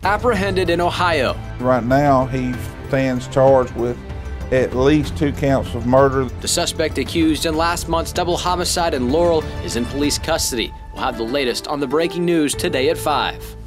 apprehended in Ohio. Right now, he stands charged with at least 2 counts of murder. The suspect accused in last month's double homicide in Laurel is in police custody. We'll have the latest on the breaking news today at 5.